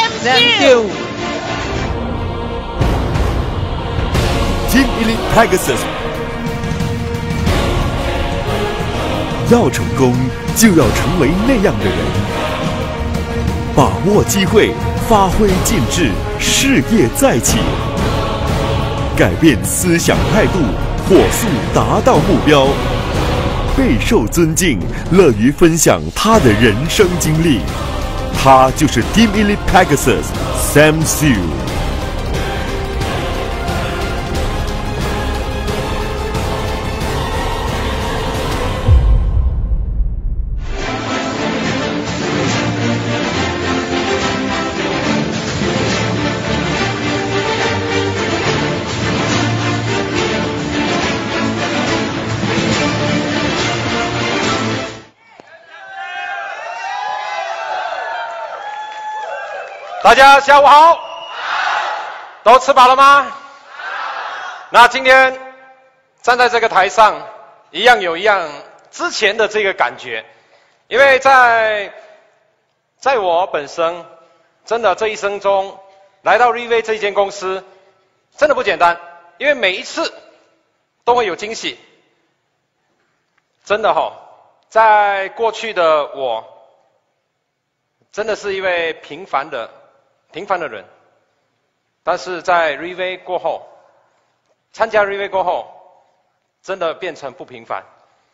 Sam Team Elite Pegasus， 要成功就要成为那样的人，把握机会，发挥尽致，事业再起，改变思想态度，火速达到目标，备受尊敬，乐于分享他的人生经历。他就是 Team Elite Pegasus Sam Siu。 大家下午好，都吃饱了吗？那今天站在这个台上，有一样之前的这个感觉，因为在我本身，真的这一生中来到 Riway 这一间公司，真的不简单，因为每一次都会有惊喜。真的在过去的我，真的是一位平凡的人，但是在 Riway 过后，参加 Riway 过后，真的变成不平凡。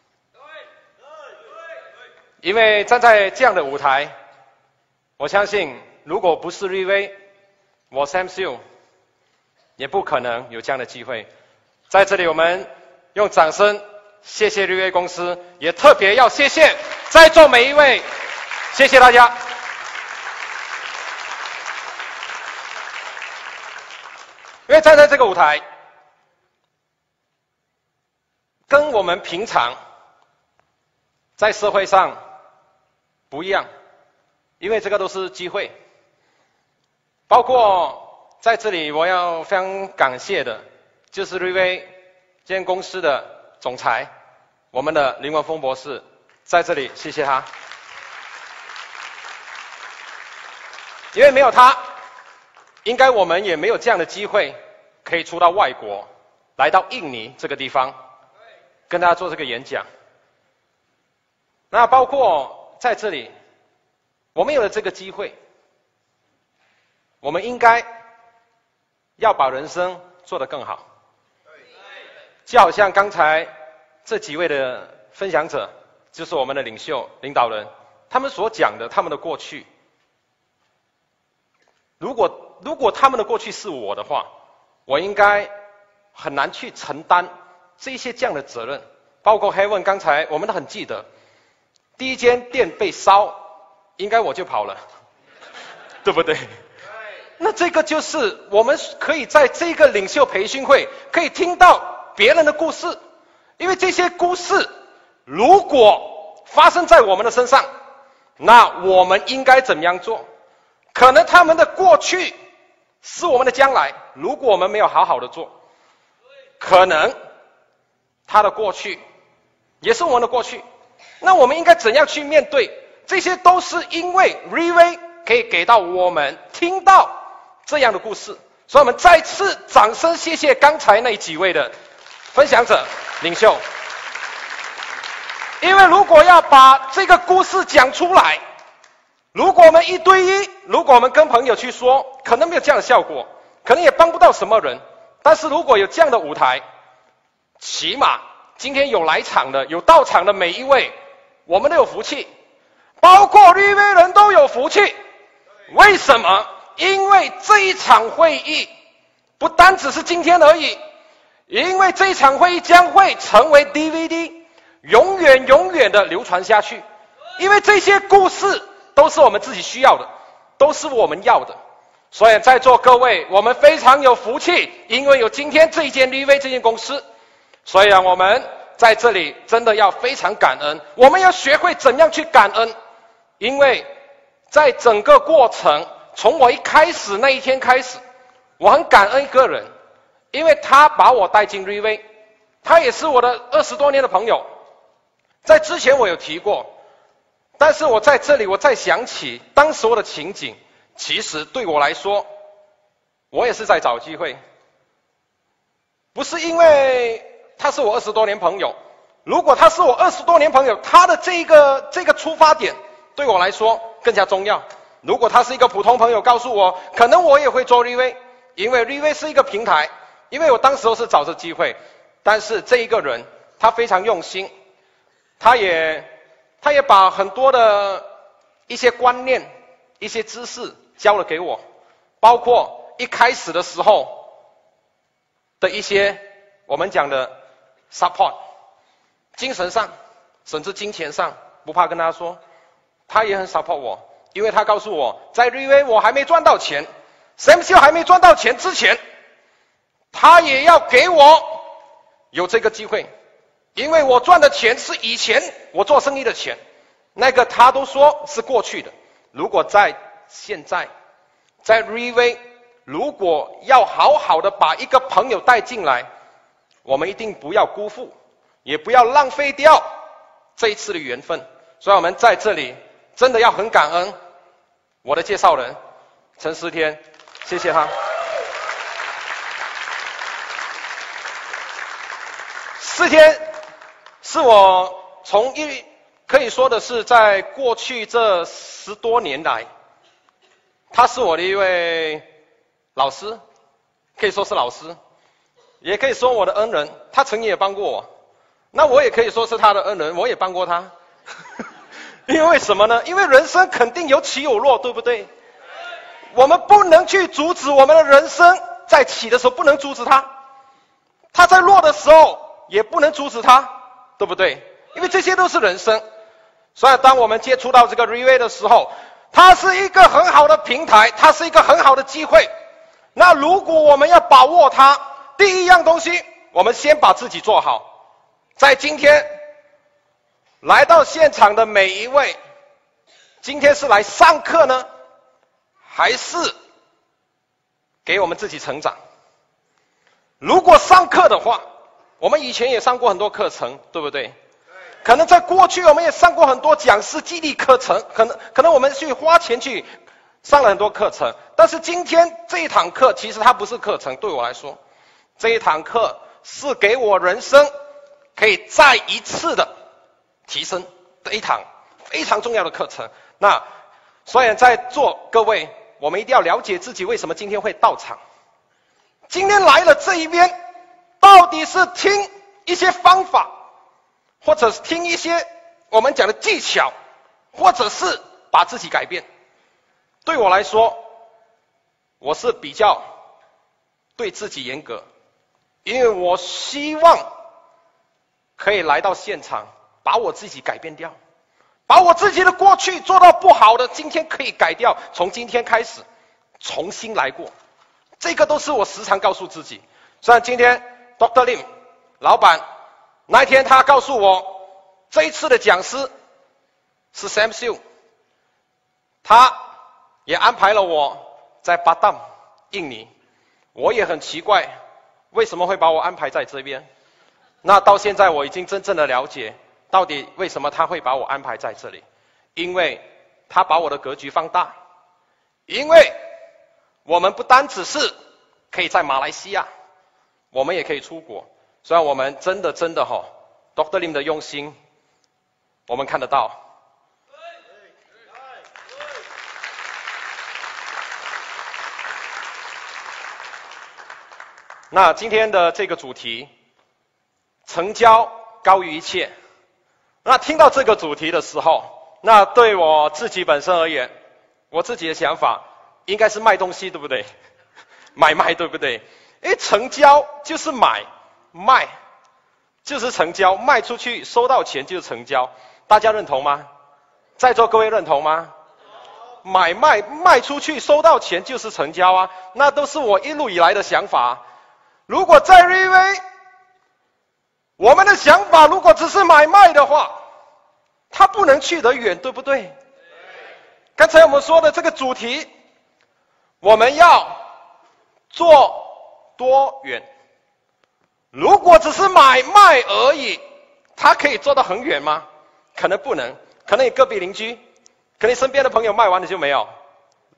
因为站在这样的舞台，我相信如果不是 Riway， 我 Sam Siu 也不可能有这样的机会。在这里我们用掌声谢谢 Riway 公司，也特别要谢谢在座每一位，谢谢大家。因为站在这个舞台，跟我们平常在社会上不一样，因为这个都是机会。包括在这里我要非常感谢的，就是 Riway 这间公司的总裁，我们的林文峰博士，在这里谢谢他。因为没有他，应该我们也没有这样的机会可以出到外国，来到印尼这个地方跟大家做这个演讲。那包括在这里我们有了这个机会，我们应该要把人生做得更好。就好像刚才这几位的分享者，就是我们的领袖领导人，他们所讲的他们的过去，如果他们的过去是我的话，我应该很难去承担这些这样的责任。包括 Heaven 刚才我们都很记得，第一间店被烧，应该我就跑了，对不对？那这个就是我们可以在这个领袖培训会可以听到别人的故事，因为这些故事如果发生在我们的身上，那我们应该怎么样做？可能他们的过去是我们的将来，如果我们没有好好的做，可能他的过去也是我们的过去。那我们应该怎样去面对？这些都是因为 Riway 可以给到我们听到这样的故事，所以我们再次掌声谢谢刚才那几位的分享者领袖。因为如果要把这个故事讲出来，如果我们一对一，如果我们跟朋友去说，可能没有这样的效果，可能也帮不到什么人。但是如果有这样的舞台，起码今天有来场的，有到场的每一位，我们都有福气，包括Riway人都有福气。为什么？因为这一场会议不单只是今天而已，因为这一场会议将会成为 DVD， 永远的流传下去。因为这些故事都是我们自己需要的，都是我们要的。所以在座各位，我们非常有福气，因为有今天这一间 Riway 这间公司。所以我们在这里真的要非常感恩，我们要学会怎样去感恩。因为在整个过程，从我一开始那一天开始，我很感恩一个人，因为他把我带进 Riway， 他也是我的20多年的朋友。在之前我有提过，但是我在这里我再想起当时我的情景， 其实对我来说，我也是在找机会，不是因为他是我20多年朋友。如果他是我20多年朋友，他的这个出发点对我来说更加重要。如果他是一个普通朋友，告诉我，可能我也会做 Riway， 因为 Riway 是一个平台，因为我当时都是找着机会。但是这一个人，他非常用心，他也把很多的一些观念、一些知识教了给我，包括一开始的时候的一些我们讲的 support， 精神上甚至金钱上，不怕跟他说，他也很 support 我，因为他告诉我，在 Riway 我还没赚到钱， Sam Siu 还没赚到钱之前，他也要给我有这个机会，因为我赚的钱是以前我做生意的钱，那个他都说是过去的。如果在现在，在 Riway， 如果要好好的把一个朋友带进来，我们一定不要辜负，也不要浪费掉这一次的缘分。所以我们在这里真的要很感恩我的介绍人陈思天，谢谢他。思天是我可以说的是在过去这10多年来，他是我的一位老师，可以说是老师，也可以说我的恩人，他曾经也帮过我，那我也可以说是他的恩人，我也帮过他。因为什么呢？因为人生肯定有起有落，对不对？我们不能去阻止我们的人生，在起的时候不能阻止他，他在落的时候也不能阻止他，对不对？因为这些都是人生。所以当我们接触到这个 Riway 的时候，它是一个很好的平台，它是一个很好的机会。那如果我们要把握它，第一样东西，我们先把自己做好。在今天来到现场的每一位，今天是来上课呢，还是给我们自己成长？如果上课的话，我们以前也上过很多课程，对不对？可能在过去我们也上过很多讲师激励课程，可能我们去花钱去上了很多课程，但是今天这一堂课其实它不是课程，对我来说，这一堂课是给我人生可以再一次的提升的一堂非常重要的课程。那所以在座各位，我们一定要了解自己为什么今天会到场。今天来了这一边，到底是听一些方法，或者是听一些我们讲的技巧，或者是把自己改变。对我来说，我是比较对自己严格，因为我希望可以来到现场，把我自己改变掉，把我自己的过去做到不好的，今天可以改掉，从今天开始重新来过。这个都是我时常告诉自己。虽然今天 Dr. Lim 老板那一天他告诉我，这一次的讲师是 Sam Siu， 他也安排了我在巴淡印尼，我也很奇怪为什么会把我安排在这边。那到现在我已经真正的了解到底为什么他会把我安排在这里，因为他把我的格局放大，因为我们不单只是可以在马来西亚，我们也可以出国。虽然我们真的Dr. Lim 的用心我们看得到。那今天的这个主题，成交高于一切。那听到这个主题的时候，那对我自己本身而言，我自己的想法应该是卖东西，对不对？买卖，对不对？成交就是买，卖就是成交，卖出去收到钱就是成交，大家认同吗？在座各位认同吗？买卖卖出去收到钱就是成交啊，那都是我一路以来的想法。如果在 Riway， 我们的想法如果只是买卖的话，它不能去得远，对不对？刚才我们说的这个主题，我们要做多远。如果只是买卖而已，它可以做得很远吗？可能不能，可能你隔壁邻居，可能你身边的朋友卖完了就没有，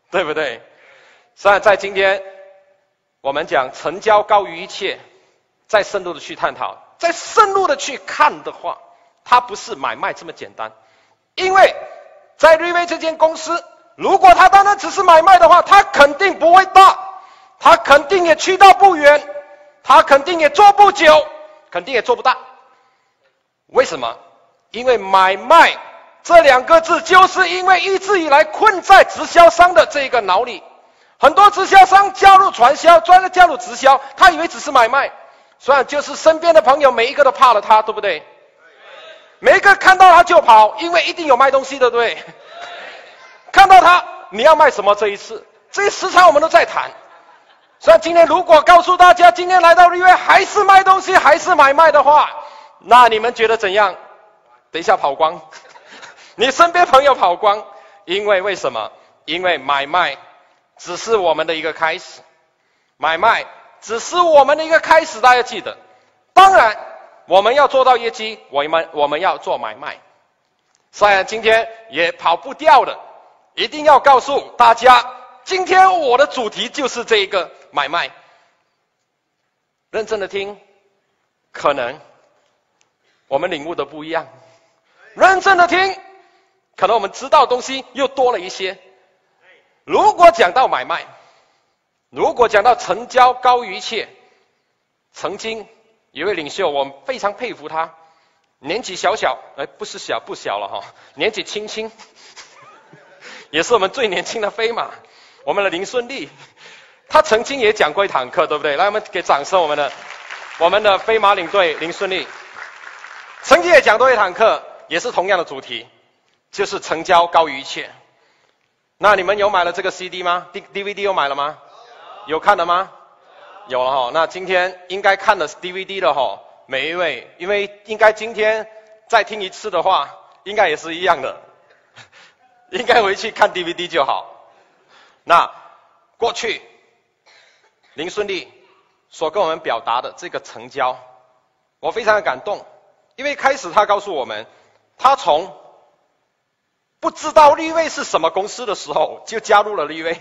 对不对？所以在今天我们讲成交高于一切，再深入的去探讨，再深入的去看的话，它不是买卖这么简单。因为在瑞威这间公司，如果它单单只是买卖的话，它肯定不会大，它肯定也去到不远，它肯定也做不久，肯定也做不大。为什么？因为买卖这两个字，就是因为一直以来困在直销商的这个脑里。很多直销商加入传销，专门加入直销，他以为只是买卖，虽然就是身边的朋友每一个都怕了他，对不对？每一个看到他就跑，因为一定有卖东西的，对不对？看到他，你要卖什么？这一次这时常我们都在谈。所以今天如果告诉大家，今天来到瑞威还是卖东西，还是买卖的话，那你们觉得怎样？等一下跑光，你身边朋友跑光，因为什么？因为买卖只是我们的一个开始，买卖只是我们的一个开始，大家记得。当然，我们要做到业绩，我们要做买卖。虽然今天也跑不掉的，一定要告诉大家，今天我的主题就是这一个买卖。认真的听，可能我们领悟的不一样。认真的听，可能我们知道的东西又多了一些。如果讲到买卖，如果讲到成交高于一切，曾经有一位领袖，我非常佩服他，年纪小小，不小了哈，年纪轻轻，也是我们最年轻的飞马，我们的林顺利，他曾经也讲过一堂课，对不对？来，我们给掌声，我们的飞马领队林顺利，曾经也讲过一堂课，也是同样的主题，就是成交高于一切。那你们有买了这个 CD 吗 ？DVD 有买了吗？有看了吗？有了哈。那今天应该看了 DVD 的哈，每一位，因为应该今天再听一次的话，应该也是一样的，应该回去看 DVD 就好。那过去林顺利所跟我们表达的这个成交，我非常的感动，因为开始他告诉我们，他从不知道立威是什么公司的时候就加入了立威，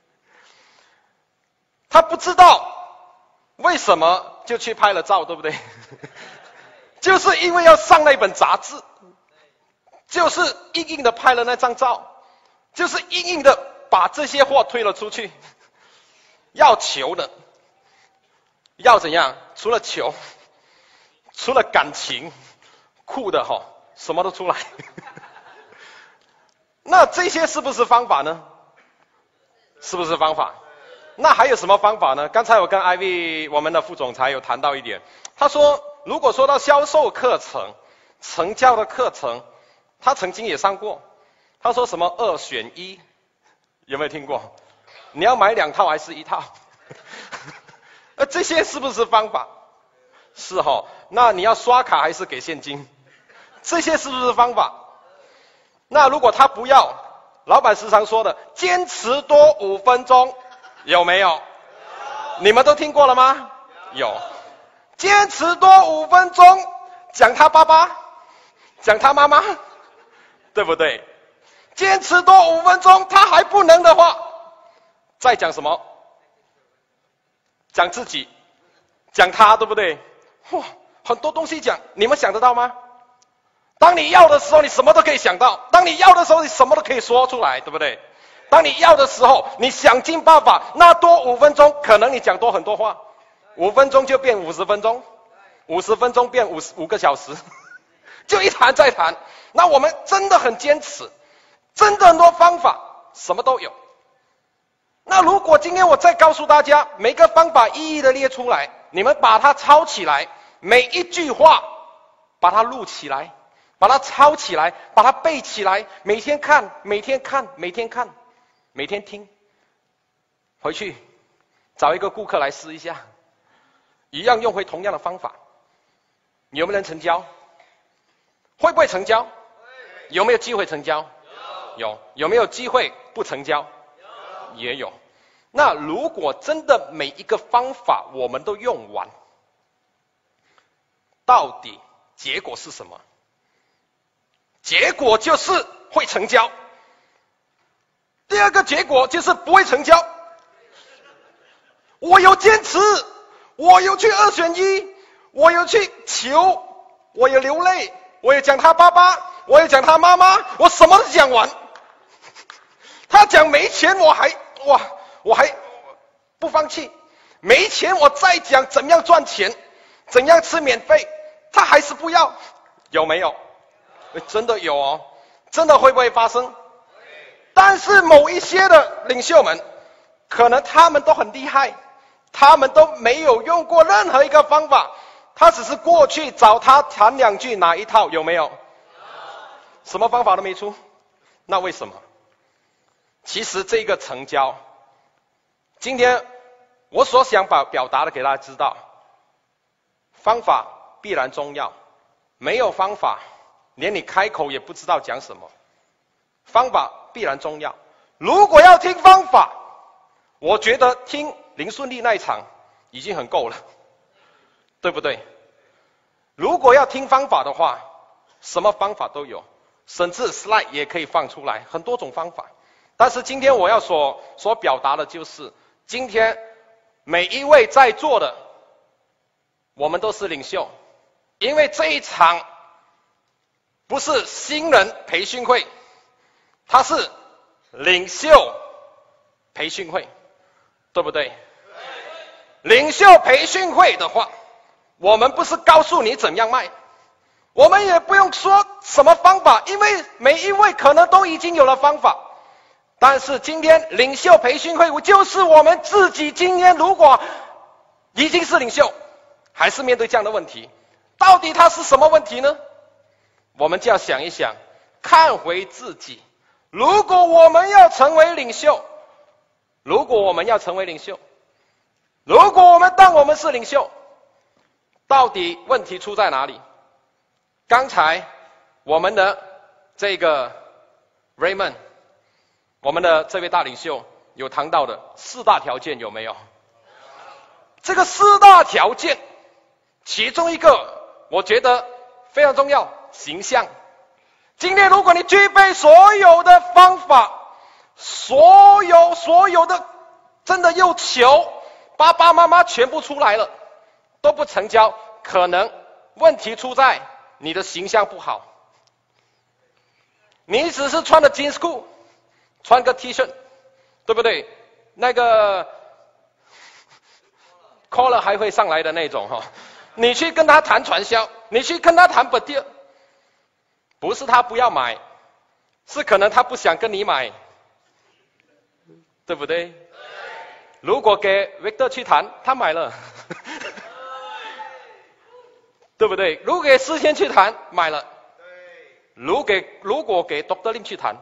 他不知道为什么就去拍了照，对不对？就是因为要上那本杂志，就是硬硬的拍了那张照，就是硬硬的把这些货推了出去。要求的，要怎样？除了求，除了感情，酷的哈，什么都出来。那这些是不是方法呢？是不是方法？那还有什么方法呢？刚才我跟 Ivy 我们的副总裁有谈到一点，他说如果说到销售课程、成交的课程，他曾经也上过。他说什么2选1，有没有听过？你要买2套还是1套？这些是不是方法？是齁。那你要刷卡还是给现金？这些是不是方法？那如果他不要，老板时常说的坚持多5分钟，有没有？你们都听过了吗？有。坚持多5分钟，讲他爸爸，讲他妈妈，对不对？坚持多5分钟，他还不能的话，再讲什么？讲自己，讲他，对不对？哇，很多东西讲，你们想得到吗？当你要的时候，你什么都可以想到；当你要的时候，你什么都可以说出来，对不对？当你要的时候，你想尽办法，那多5分钟，可能你讲多很多话，5分钟就变50分钟，50分钟变5个小时，就一谈再谈。那我们真的很坚持，真的很多方法，什么都有。那如果今天我再告诉大家，每个方法一一的列出来，你们把它抄起来，每一句话把它录起来，把它抄起来，把它背起来，每天看，每天看，每天看，每天听，回去找一个顾客来试一下，一样用回同样的方法，有没有人成交？会不会成交？有没有机会成交？有。有没有机会不成交？也有。那如果真的每一个方法我们都用完，到底结果是什么？结果就是会成交。 第二个结果就是不会成交。我有坚持，我有去2选1，我有去求，我有流泪，我有讲他爸爸，我有讲他妈妈，我什么都讲完。他讲没钱，我还不放弃。没钱我再讲怎样赚钱，怎样吃免费，他还是不要。有没有？真的有哦，真的会不会发生？但是某一些的领袖们，可能他们都很厉害，他们都没有用过任何一个方法，他只是过去找他谈2句哪一套，有没有？什么方法都没出。那为什么？其实这个成交，今天我所想表达的给大家知道，方法必然重要，没有方法连你开口也不知道讲什么。方法必然重要，如果要听方法，我觉得听林顺利那一场已经很够了，对不对？如果要听方法的话，什么方法都有，甚至 slide 也可以放出来，很多种方法。但是今天我要所表达的就是，今天每一位在座的，我们都是领袖，因为这一场不是新人培训会，它是领袖培训会，对不对？领袖培训会的话，我们不是告诉你怎样卖，我们也不用说什么方法，因为每一位可能都已经有了方法。但是今天领袖培训会就是我们自己今天如果已经是领袖，还是面对这样的问题，到底它是什么问题呢？我们就要想一想，看回自己。如果我们要成为领袖，如果我们当我们是领袖，到底问题出在哪里？刚才我们的这个 Raymond， 我们的这位大领袖有谈到的4大条件，有没有？这个4大条件，其中一个我觉得非常重要，形象。今天如果你具备所有的方法，所有的真的又求爸爸妈妈全部出来了，都不成交，可能问题出在你的形象不好。你只是穿的 jeans 裤，穿个 T 恤，对不对？那个 collar 还会上来的那种哈，你去跟他谈传销，你去跟他谈 bid， 不是他不要买，是可能他不想跟你买，对不对？如果给 Victor 去谈，他买了，对不对？如果给思谦去谈，买了。如果给 Dr. Lim 去谈，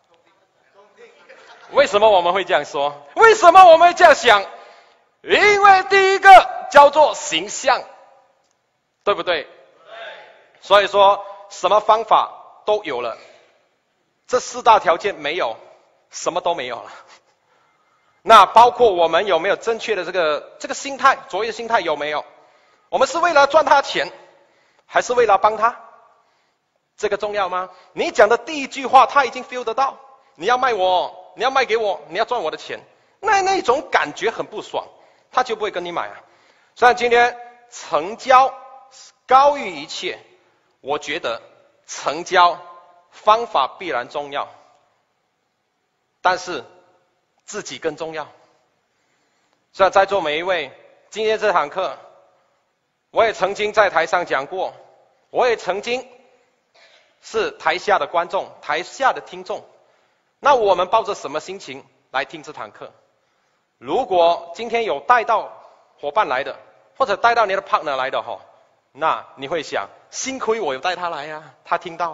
为什么我们会这样说？为什么我们会这样想？因为第一个叫做形象，对不对？所以说什么方法都有了，这4大条件没有，什么都没有了。那包括我们有没有正确的这个心态，卓越心态有没有？我们是为了赚他钱，还是为了帮他？这个重要吗？你讲的第一句话他已经 feel 得到，你要卖我，你要卖给我，你要赚我的钱，那种感觉很不爽，他就不会跟你买啊。所以今天成交高于一切，我觉得成交方法必然重要，但是自己更重要。所以在座每一位，今天这堂课我也曾经在台上讲过，我也曾经是台下的观众，台下的听众。那我们抱着什么心情来听这堂课？如果今天有带到伙伴来的，或者带到你的 partner 来的那你会想，幸亏我有带他来啊，他听到。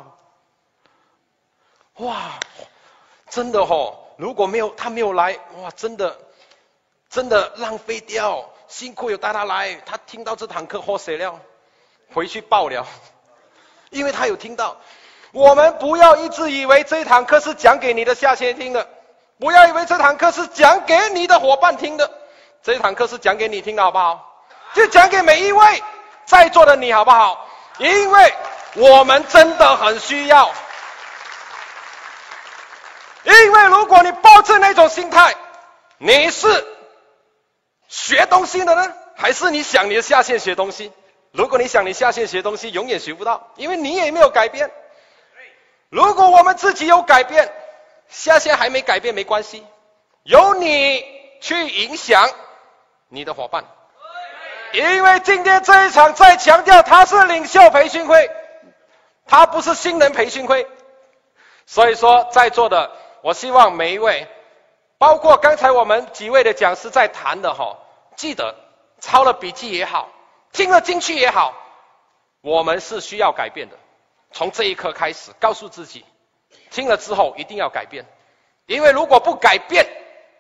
哇，真的如果他没有来，哇，真的浪费掉，幸亏有带他来，他听到这堂课喝水了，回去爆了，因为他有听到。我们不要一直以为这堂课是讲给你的下线听的，不要以为这堂课是讲给你的伙伴听的，这堂课是讲给你听的，好不好？就讲给每一位在座的你，好不好？因为我们真的很需要， 因为如果你抱着那种心态，你是学东西的呢，还是你想你的下线学东西？如果你想你下线学东西，永远学不到，因为你也没有改变。如果我们自己有改变，下线还没改变没关系，由你去影响你的伙伴。因为今天这一场再强调，它是领袖培训会，它不是新人培训会。所以说在座的，我希望每一位，包括刚才我们几位的讲师在谈的记得抄了笔记也好，听了进去也好，我们是需要改变的。从这一刻开始告诉自己，听了之后一定要改变，因为如果不改变，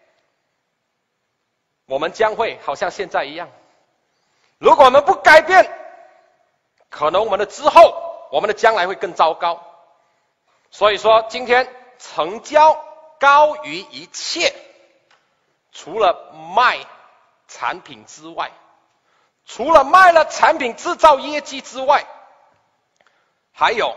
我们将会好像现在一样。如果我们不改变，可能我们的之后，我们的将来会更糟糕。所以说今天成交高于一切，除了卖产品之外，除了卖了产品制造业绩之外，还有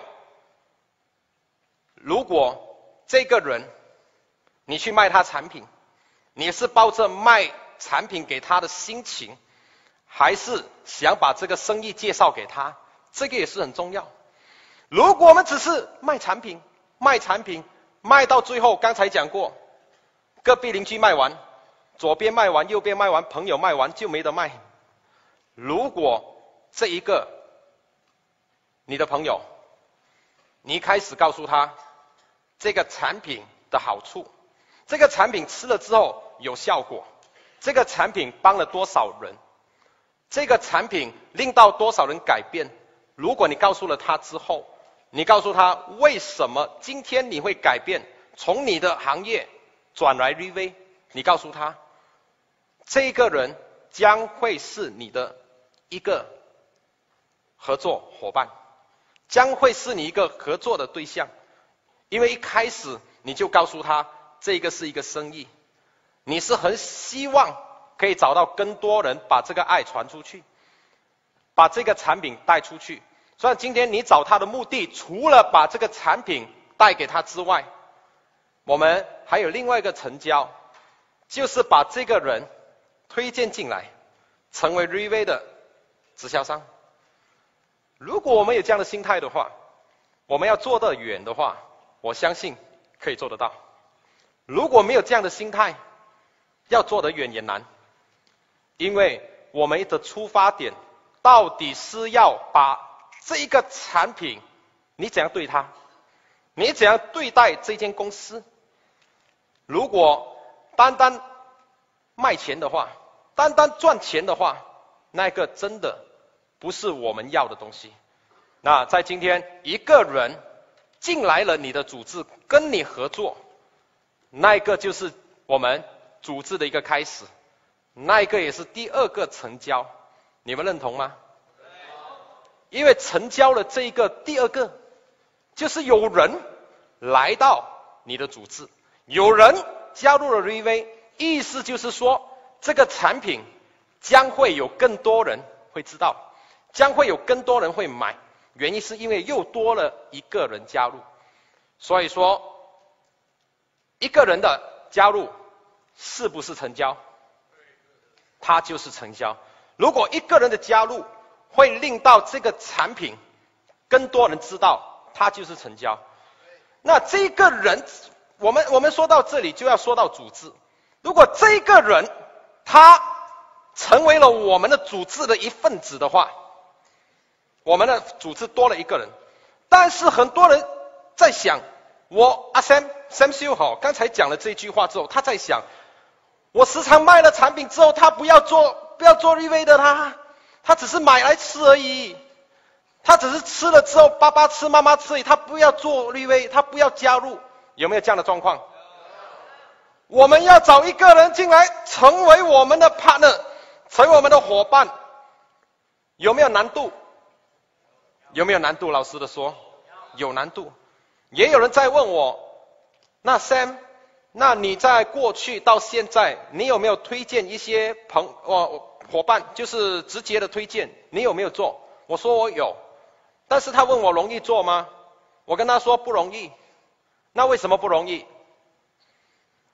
如果这个人你去卖他产品，你是抱着卖产品给他的心情，还是想把这个生意介绍给他，这个也是很重要。如果我们只是卖产品卖到最后，刚才讲过，隔壁邻居卖完，左边卖完，右边卖完，朋友卖完就没得卖。如果这一个你的朋友，你开始告诉他这个产品的好处，这个产品吃了之后有效果，这个产品帮了多少人，这个产品令到多少人改变。如果你告诉了他之后，你告诉他为什么今天你会改变，从你的行业转来 Riway， 你告诉他，这个人将会是你的一个合作伙伴，将会是你一个合作的对象。因为一开始你就告诉他这个是一个生意，你是很希望可以找到更多人，把这个爱传出去，把这个产品带出去。所以今天你找他的目的，除了把这个产品带给他之外，我们还有另外一个成交，就是把这个人推荐进来，成为 Riway 的直销商。如果我们有这样的心态的话，我们要做得远的话，我相信可以做得到。如果没有这样的心态，要做得远也难。因为我们的出发点到底是要把这一个产品，你怎样对它，你怎样对待这间公司。如果单单卖钱的话，单单赚钱的话，那个真的不是我们要的东西。那在今天一个人进来了你的组织，跟你合作，那一个就是我们组织的一个开始，那一个也是第二个成交。你们认同吗？因为成交了这一个第二个，就是有人来到你的组织，有人加入了 Riway， 意思就是说这个产品将会有更多人会知道，将会有更多人会买。原因是因为又多了一个人加入。所以说一个人的加入是不是成交？它就是成交。如果一个人的加入会令到这个产品更多人知道，它就是成交。那这个人，我们说到这里就要说到组织。如果这个人他成为了我们的组织的一份子的话，我们的组织多了一个人。但是很多人在想，Sam Siu 刚才讲了这句话之后，他在想，我时常卖了产品之后，他不要做 Riway 的他只是买来吃而已，他只是吃了之后爸爸吃妈妈吃而已，他不要做 Riway， 他不要加入。有没有这样的状况？我们要找一个人进来成为我们的 partner， 成为我们的伙伴，有没有难度？有没有难度？老实的说有难度。也有人在问我，那 Sam， 那你在过去到现在，你有没有推荐一些伙伴，就是直接的推荐，你有没有做？我说我有。但是他问我容易做吗？我跟他说不容易。那为什么不容易？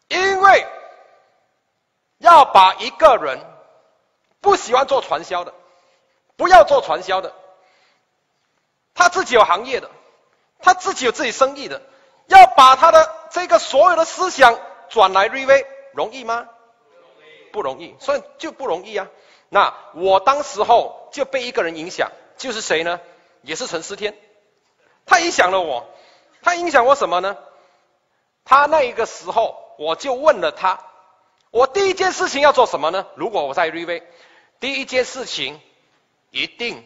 因为要把一个人不喜欢做传销的，不要做传销的，他自己有行业的，他自己有自己生意的，要把他的这个所有的思想转来 Riway 容易吗？不容易，所以就不容易啊。那我当时候就被一个人影响，就是谁呢？也是陈思天，他影响了我。他影响我什么呢？他那一个时候我就问了他，我第一件事情要做什么呢？如果我在 Riway， 第一件事情一定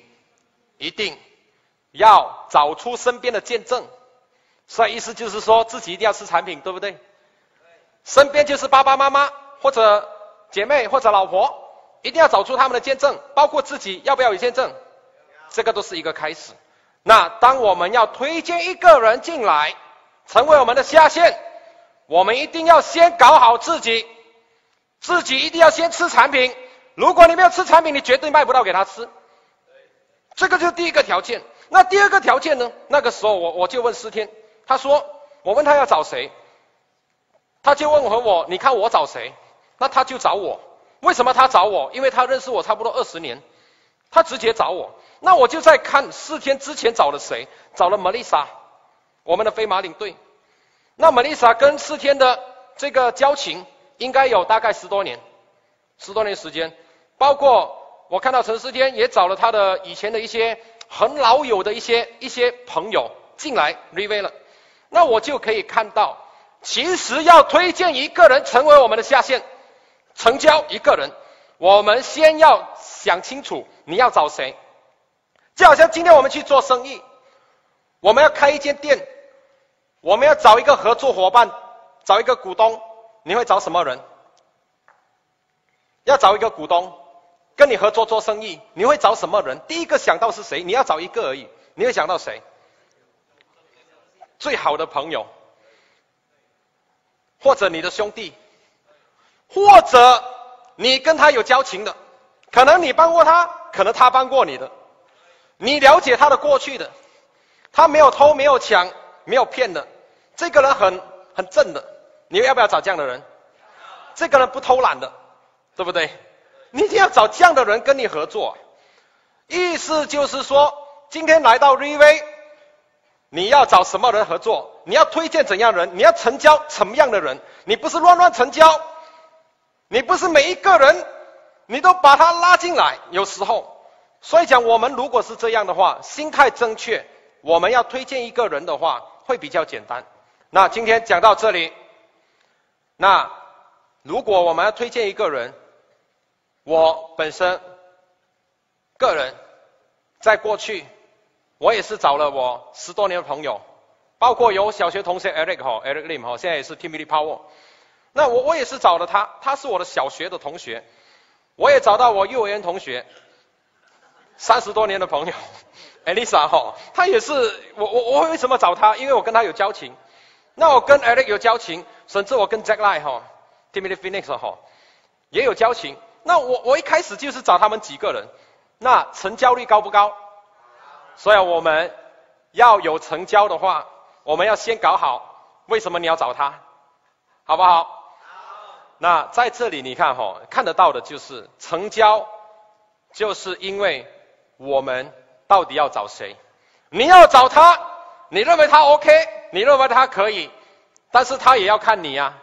要找出身边的见证，所以意思就是说自己一定要吃产品，对不对？身边就是爸爸妈妈或者姐妹或者老婆，一定要找出他们的见证，包括自己要不要有见证，这个都是一个开始。那当我们要推荐一个人进来成为我们的下线，我们一定要先搞好自己一定要先吃产品。如果你没有吃产品，你绝对卖不到给他吃，这个就是第一个条件。那第二个条件呢？那个时候我就问思天，他说我问他要找谁，他就问我你看我找谁？那他就找我。为什么他找我？因为他认识我差不多20年，他直接找我。那我就在看4天之前找了谁，找了 Melissa， 我们的飞马领队。那 Melissa 跟4天的这个交情应该有大概10多年时间，包括我看到陈思天也找了他的以前的一些很老友的一些朋友进来 Riway 了。那我就可以看到，其实要推荐一个人成为我们的下线，成交一个人，我们先要想清楚你要找谁。就好像今天我们去做生意，我们要开一间店，我们要找一个合作伙伴，找一个股东，你会找什么人？要找一个股东跟你合作做生意，你会找什么人？第一个想到是谁？你要找一个而已，你会想到谁？最好的朋友，或者你的兄弟，或者你跟他有交情的，可能你帮过他，可能他帮过你的，你了解他的过去的，他没有偷没有抢没有骗的，这个人很正的，你要不要找这样的人？这个人不偷懒的，对不对？你一定要找这样的人跟你合作。意思就是说，今天来到 Riway， 你要找什么人合作？你要推荐怎样的人？你要成交什么样的人？你不是乱成交，你不是每一个人你都把他拉进来，有时候。所以讲，我们如果是这样的话，心态正确，我们要推荐一个人的话会比较简单。那今天讲到这里，那如果我们要推荐一个人，我本身个人在过去我也是找了我10多年的朋友，包括有小学同学 Eric Lim 现在也是 Team Elite Power。那我也是找了他，他是我的小学的同学，我也找到我幼儿园同学，30多年的朋友 Elisa 他也是我为什么找他？因为我跟他有交情。那我跟 Eric 有交情，甚至我跟 Jack Lai Team Elite Phoenix 也有交情。那我一开始就是找他们几个人，那成交率高不高？所以我们要有成交的话，我们要先搞好。为什么你要找他？好不好？那在这里你看看得到的就是成交，就是因为我们到底要找谁？你要找他，你认为他 OK， 你认为他可以，但是他也要看你啊。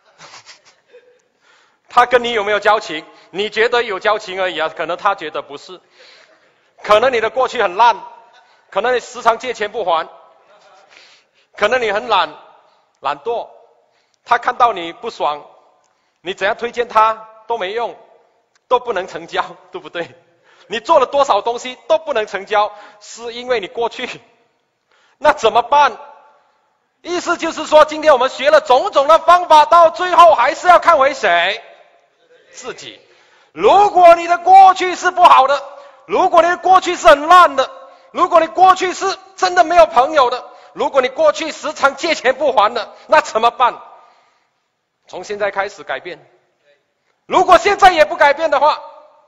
他跟你有没有交情？你觉得有交情而已啊，可能他觉得不是，可能你的过去很烂，可能你时常借钱不还，可能你很懒惰，他看到你不爽，你怎样推荐他都没用，都不能成交，对不对？你做了多少东西都不能成交，是因为你过去。那怎么办？意思就是说，今天我们学了种种的方法，到最后还是要看回谁？自己。如果你的过去是不好的，如果你的过去是很烂的，如果你过去是真的没有朋友的，如果你过去时常借钱不还的，那怎么办？从现在开始改变。如果现在也不改变的话，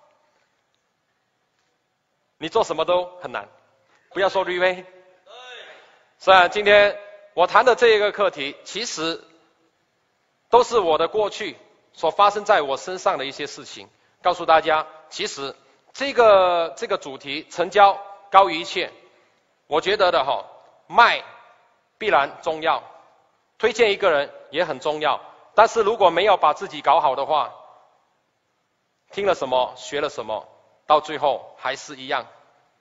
你做什么都很难，不要说 Riway。虽然今天我谈的这一个课题，其实都是我的过去所发生在我身上的一些事情。告诉大家，其实这个主题成交高于一切，我觉得的卖必然重要，推荐一个人也很重要，但是如果没有把自己搞好的话，听了什么学了什么，到最后还是一样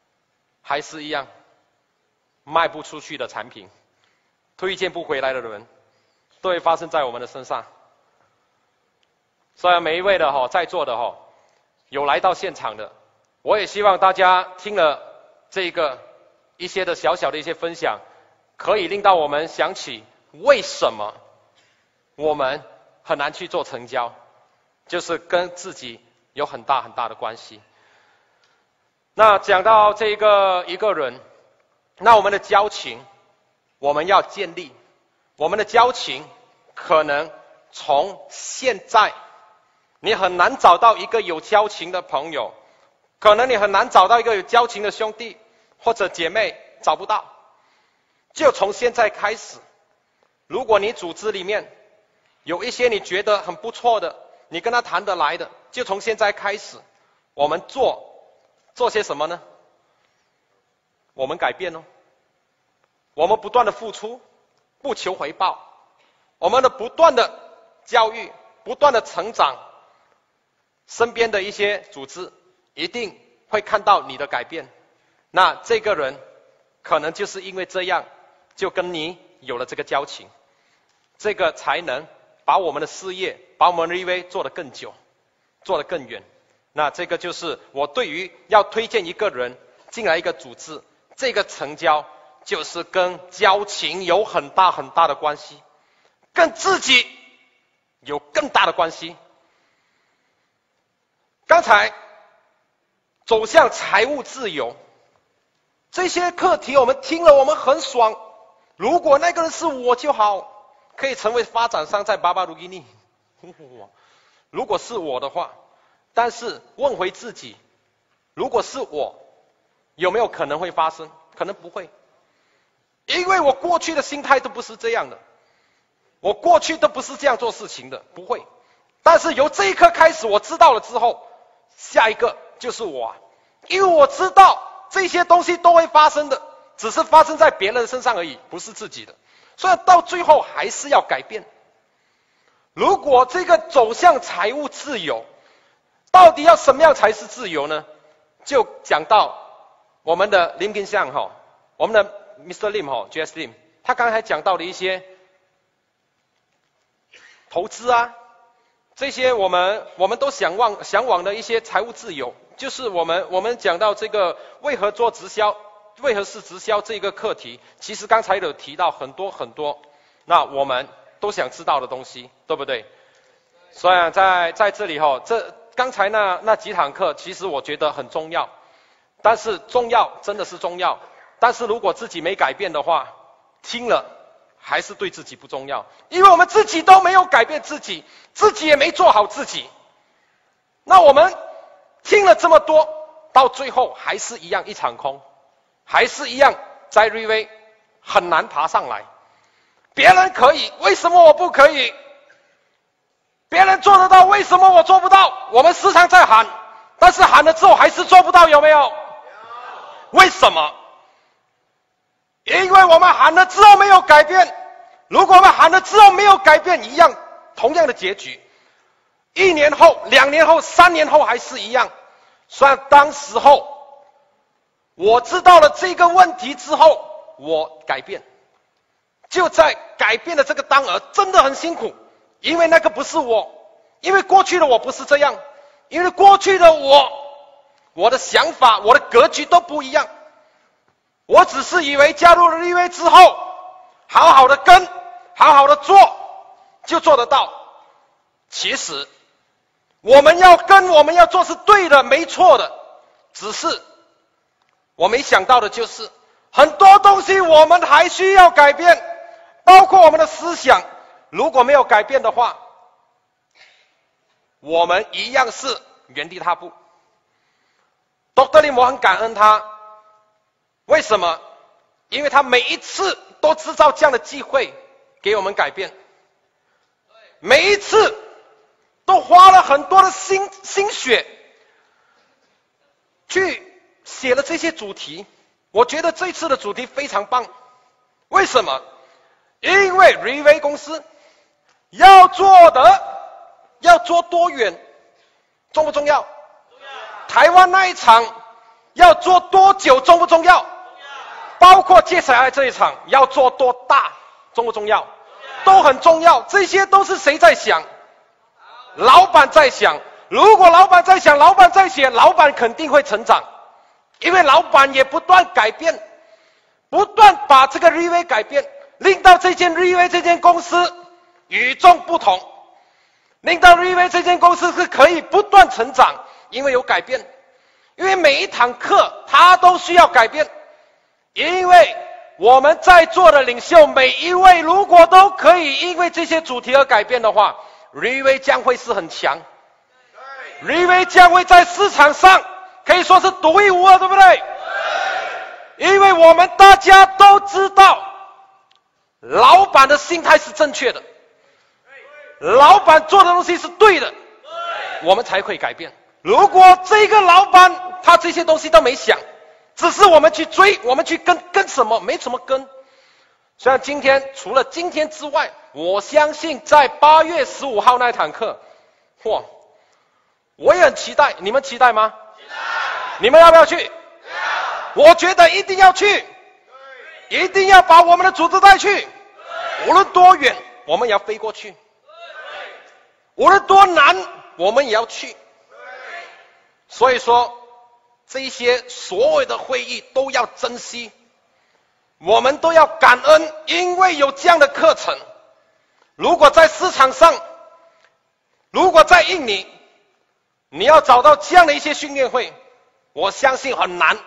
卖不出去的产品，推荐不回来的人，都会发生在我们的身上。所以每一位的在座的有来到现场的，我也希望大家听了这个一些的小小的一些分享，可以令到我们想起为什么我们很难去做成交，就是跟自己有很大的关系。那讲到这个一个人，那我们的交情我们要建立，我们的交情可能从现在你很难找到一个有交情的朋友，可能你很难找到一个有交情的兄弟或者姐妹，找不到。就从现在开始，如果你组织里面有一些你觉得很不错的，你跟他谈得来的，就从现在开始，我们做些什么呢？我们改变我们不断的付出，不求回报，我们的不断的教育，不断的成长，身边的一些组织一定会看到你的改变。那这个人可能就是因为这样，就跟你有了这个交情，这个才能把我们的事业，把我们的 EV 做得更久，做得更远。那这个就是我对于要推荐一个人进来一个组织，这个成交就是跟交情有很大的关系，跟自己有更大的关系。刚才走向财务自由这些课题我们听了我们很爽，如果那个人是我就好，可以成为发展商在巴巴鲁基尼。如果是我的话，但是问回自己，如果是我，有没有可能会发生？可能不会，因为我过去的心态都不是这样的，我过去都不是这样做事情的，不会。但是由这一刻开始，我知道了之后，下一个就是我，因为我知道这些东西都会发生的，只是发生在别人身上而已，不是自己的，所以到最后还是要改变。如果这个走向财务自由，到底要什么样才是自由呢？就讲到我们的林金相我们的 Mr. Lim JS Lim， 他刚才讲到的一些投资啊，这些我们都向往的一些财务自由，就是我们讲到这个为何做直销，为何是直销这个课题，其实刚才有提到很多，那我们都想知道的东西，对不对？所以在这里这刚才那几堂课，其实我觉得很重要，但是重要真的是重要，但是如果自己没改变的话，听了还是对自己不重要，因为我们自己都没有改变自己，自己也没做好自己，那我们听了这么多，到最后还是一样一场空，还是一样在 Review 很难爬上来。别人可以，为什么我不可以？别人做得到，为什么我做不到？我们时常在喊，但是喊了之后还是做不到，有没有？为什么？因为我们喊了之后没有改变。如果我们喊了之后没有改变，一样同样的结局，1年后、2年后、3年后还是一样。虽然当时候我知道了这个问题之后，我改变，就在改变的这个当儿，真的很辛苦，因为那个不是我，因为过去的我不是这样，因为过去的我的想法、我的格局都不一样。我只是以为加入了立威之后，好好的跟，好好的做，就做得到。其实我们要跟，我们要做是对的，没错的，只是我没想到的就是很多东西我们还需要改变，包括我们的思想，如果没有改变的话，我们一样是原地踏步。Dr. Lim 我很感恩他，为什么？因为他每一次都制造这样的机会给我们改变。 每一次都花了很多的心血去写了这些主题。我觉得这次的主题非常棒。为什么？因为 Riway 公司要做多远，重不重要？台湾那一场要做多久，重不重要？包括接下来这一场要做多大，重不重要？都很重要。这些都是谁在想？老板在想。如果老板在想，老板在写，老板肯定会成长，因为老板也不断改变，不断把这个 Riway 改变，令到这间 Riway 这间公司与众不同，令到 Riway 这间公司是可以不断成长，因为有改变。因为每一堂课它都需要改变，因为我们在座的领袖每一位如果都可以因为这些主题而改变的话， Riway 将会是很强， Riway 将会在市场上可以说是独一无二，对不对？因为我们大家都知道老板的心态是正确的，老板做的东西是对的，我们才会改变。如果这个老板他这些东西都没想，只是我们去追，我们去跟什么？没什么跟。虽然今天除了今天之外，我相信在8月15号那堂课，我也很期待。你们期待吗？期待。你们要不要去？要。我觉得一定要去，一定要把我们的组织带去。无论多远，我们也要飞过去；无论多难，我们也要去。所以说，这些所有的会议都要珍惜，我们都要感恩，因为有这样的课程。如果在市场上，如果在印尼，你要找到这样的一些训练会，我相信很难。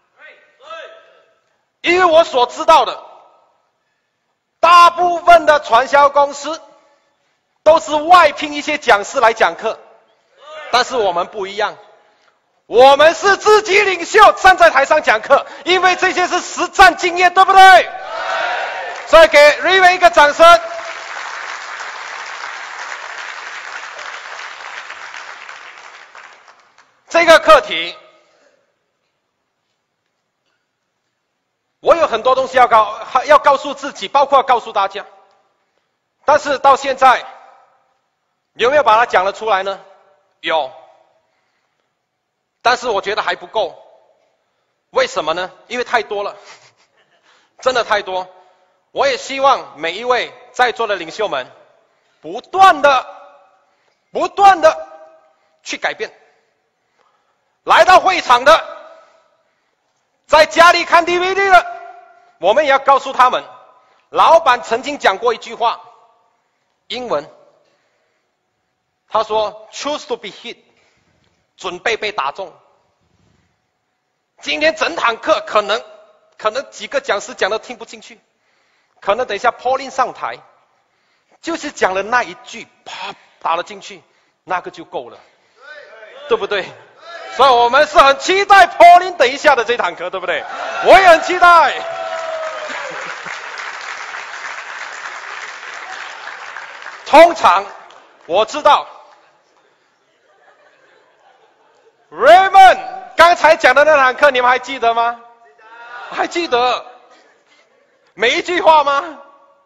因为我所知道的，大部分的传销公司都是外聘一些讲师来讲课，但是我们不一样，我们是自己领袖站在台上讲课，因为这些是实战经验，对不对？所以给 Riway 一个掌声。这个课题，我有很多东西要告诉自己，包括告诉大家，但是到现在有没有把它讲了出来呢？有，但是我觉得还不够。为什么呢？因为太多了，真的太多。我也希望每一位在座的领袖们不断的去改变。来到会场的，在家里看 DVD 的，我们也要告诉他们，老板曾经讲过一句话，英文，他说 choose to be hit， 准备被打中。今天整堂课可能几个讲师讲都听不进去，可能等一下 Pauline 上台就是讲了那一句，啪打了进去，那个就够了，对不对？所以我们是很期待 Pauline 等一下的这堂课，对不对？我也很期待。通常我知道 Raymond 刚才讲的那堂课，你们还记得吗？还记得每一句话吗？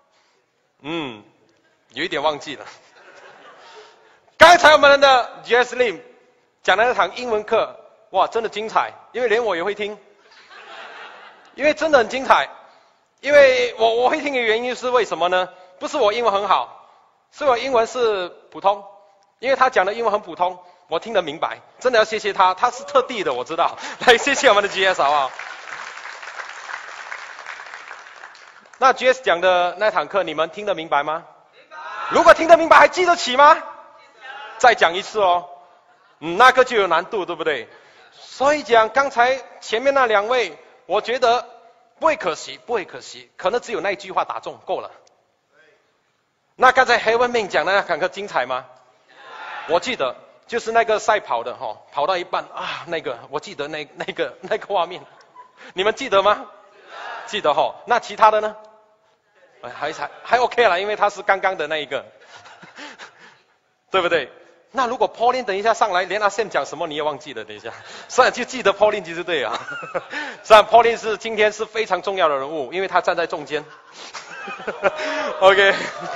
有一点忘记了。刚才我们的 Jess Lim 讲的那堂英文课，哇，真的精彩，因为连我也会听，因为真的很精彩。因为我会听的原因是为什么呢？不是我英文很好，是我英文是普通，因为他讲的英文很普通，我听得明白，真的要谢谢他，他是特地的，我知道。来，谢谢我们的 GS 好不好？那 GS 讲的那堂课，你们听得明白吗？明白。如果听得明白，还记得起吗？再讲一次哦。那个就有难度，对不对？所以讲刚才前面那两位，我觉得不会可惜，可能只有那一句话打中够了。那刚才 Heaven Ming 讲的那堂课精彩吗？我记得就是那个赛跑的跑到一半啊，那个我记得那个画面，你们记得吗？记得那其他的呢？还 OK 了，因为他是刚刚的那一个。 对不对？那如果 Pauline 等一下上来，连阿 Sam 讲什么你也忘记了，等一下，虽然就记得 Pauline 就是对啊。虽然 Pauline 今天是非常重要的人物，因为他站在中间。OK。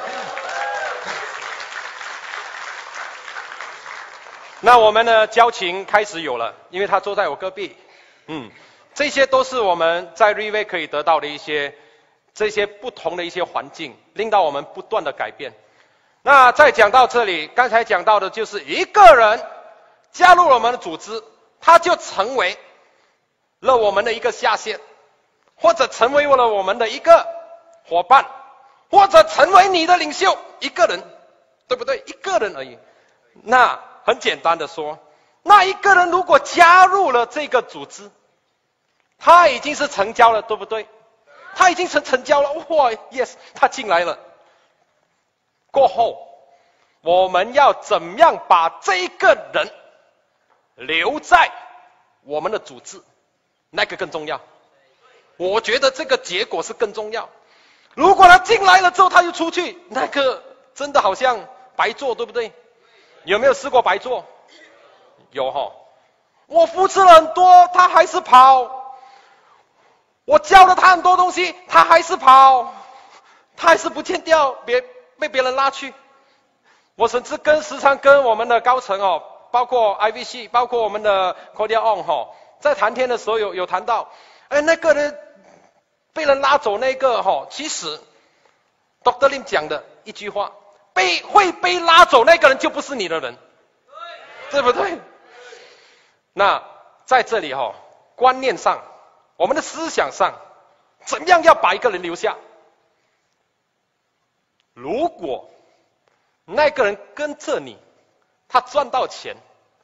那我们的交情开始有了，因为他坐在我隔壁。这些都是我们在 River 可以得到的这些不同的一些环境，令到我们不断的改变。那再讲到这里，刚才讲到的就是一个人加入了我们的组织，他就成为了我们的一个下线，或者成为了我们的一个伙伴，或者成为你的领袖，一个人，对不对？一个人而已。那很简单的说，那一个人如果加入了这个组织，他已经是成交了，对不对？他已经成交了，哇 ，yes， 他进来了。过后，我们要怎么样把这一个人留在我们的组织？那个更重要。我觉得这个结果是更重要。如果他进来了之后他又出去，那个真的好像白做，对不对？有没有试过白做？有齁。我扶持了很多，他还是跑。我教了他很多东西，他还是跑，他还是不见掉，被别人拉去。我甚至时常跟我们的高层包括 IVC， 包括我们的 Cordia On 在谈天的时候有谈到，那个人被人拉走那个其实 Dr. Lim 讲的一句话，会被拉走那个人就不是你的人，对不对？那在这里观念上，我们的思想上，怎样要把一个人留下？如果那个人跟着你，他赚到钱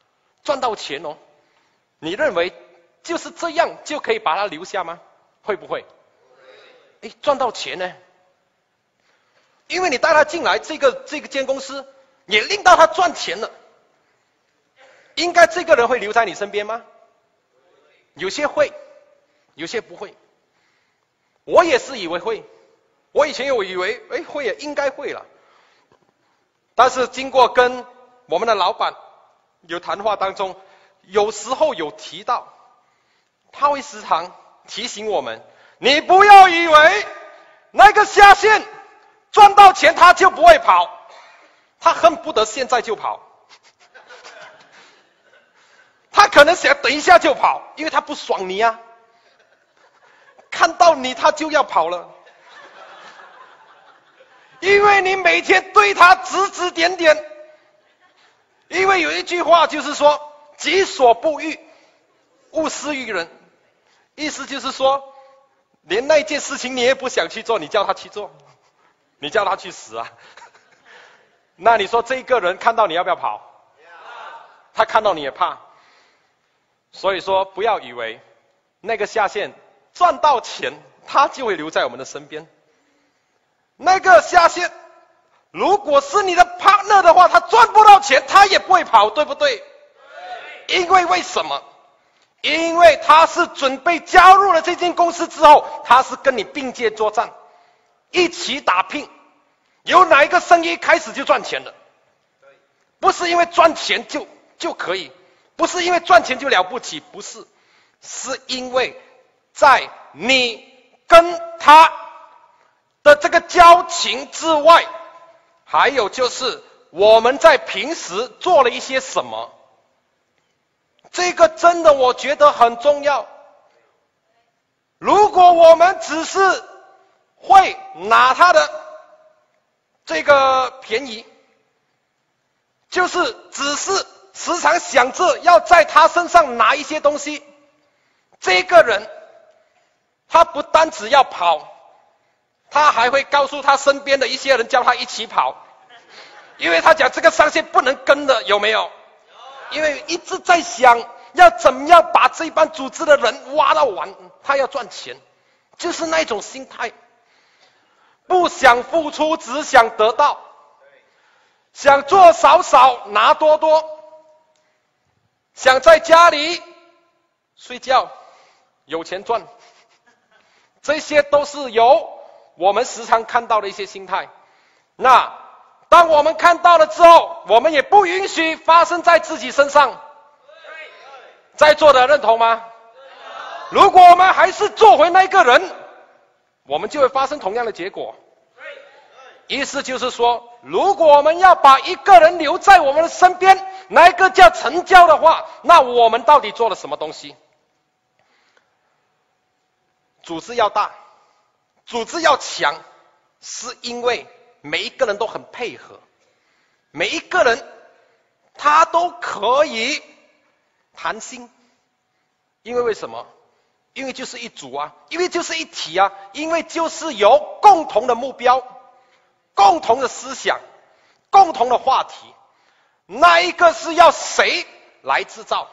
你认为就是这样就可以把他留下吗？会不会？赚到钱呢？因为你带他进来这个间公司，也令到他赚钱了，应该这个人会留在你身边吗？有些会，有些不会。我也是以为会，我以前有以为会也应该会了，但是经过跟我们的老板有谈话当中，有时候有提到，他会时常提醒我们，你不要以为那个下线赚到钱他就不会跑，他恨不得现在就跑，他可能想等一下就跑，因为他不爽你啊，看到你他就要跑了，因为你每天对他指指点点。因为有一句话就是说，己所不欲，勿施于人，意思就是说，连那件事情你也不想去做，你叫他去做，你叫他去死啊。那你说这个人看到你要不要跑？他看到你也怕。所以说不要以为那个下线赚到钱他就会留在我们的身边，那个下线如果是你的 partner 的话，他赚不到钱他也不会跑，对不对？因为什么？因为他是准备加入了这间公司之后，他是跟你并肩作战，一起打拼。有哪一个生意开始就赚钱的？不是因为赚钱就可以，不是因为赚钱就了不起，不是，是因为在你跟他的这个交情之外，还有就是我们在平时做了一些什么，这个真的我觉得很重要。如果我们只是会拿他的这个便宜，就是只是时常想着要在他身上拿一些东西，这个人他不单只要跑，他还会告诉他身边的一些人叫他一起跑，因为他讲这个上线不能跟的，有没有？因为一直在想要怎么样把这班组织的人挖到完，他要赚钱，就是那种心态，不想付出，只想得到，想做少少拿多多，想在家里睡觉有钱赚，这些都是由我们时常看到的一些心态。那当我们看到了之后，我们也不允许发生在自己身上。在座的认同吗？如果我们还是做回那个人，我们就会发生同样的结果。意思就是说，如果我们要把一个人留在我们的身边，那一个叫成交的话，那我们到底做了什么东西？组织要大，组织要强，是因为每一个人都很配合，每一个人他都可以谈心。因为为什么？因为就是一组啊，因为就是一体啊，因为就是有共同的目标、共同的思想、共同的话题，那一个是要谁来制造？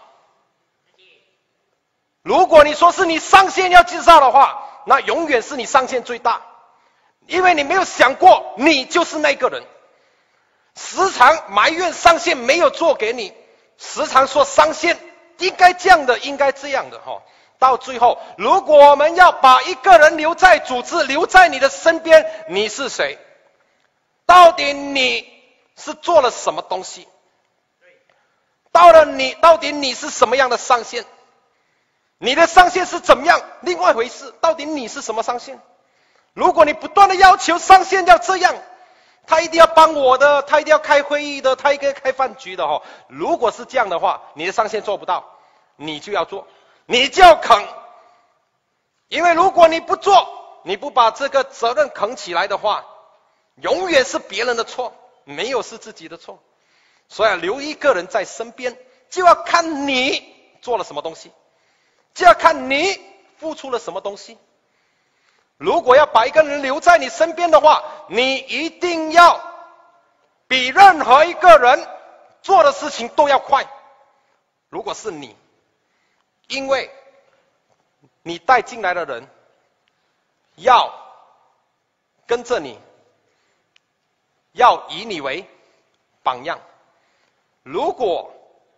如果你说是你上线要制造的话，那永远是你上线最大，因为你没有想过你就是那个人，时常埋怨上线没有做给你，时常说上线应该这样的，应该这样的哈。到最后，如果我们要把一个人留在组织，留在你的身边，你是谁？到底你是做了什么东西？到底你是什么样的上线？你的上线是怎么样？另外一回事，到底你是什么上线？如果你不断的要求上线要这样，他一定要帮我的，他一定要开会议的，他一定要开饭局的哈。如果是这样的话，你的上线做不到，你就要做，你就要扛。因为如果你不做，你不把这个责任扛起来的话，永远是别人的错，没有是自己的错。所以留一个人在身边，就要看你做了什么东西，就要看你付出了什么东西。如果要把一个人留在你身边的话，你一定要比任何一个人做的事情都要快。如果是你，因为你带进来的人要跟着你，要以你为榜样。如果